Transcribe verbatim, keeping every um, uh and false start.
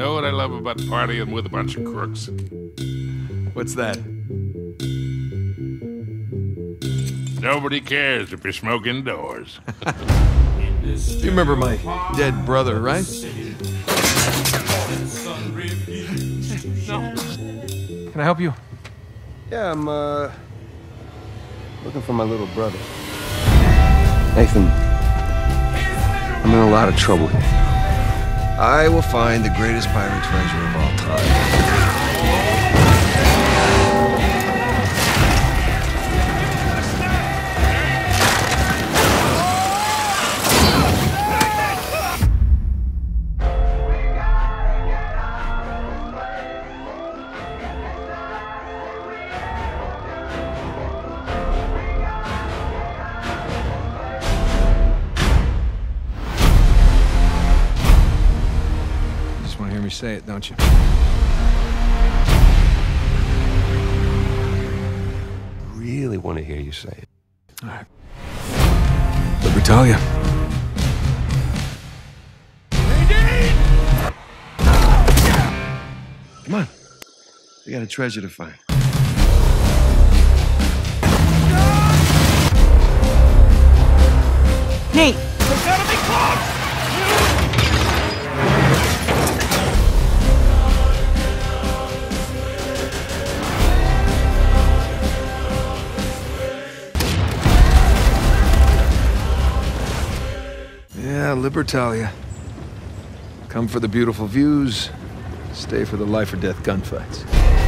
know what I love about partying with a bunch of crooks? What's that? Nobody cares if you're smoking indoors. You remember my dead brother, right? No. Can I help you? Yeah, I'm, uh, looking for my little brother. Nathan, I'm in a lot of trouble here. I will find the greatest pirate treasure of all time. Want to hear me say it, don't you? Really want to hear you say it. All right. Libertalia. Come on. We got a treasure to find. Nate! There's gotta be close! Yeah, Libertalia. Come for the beautiful views, stay for the life or death gunfights.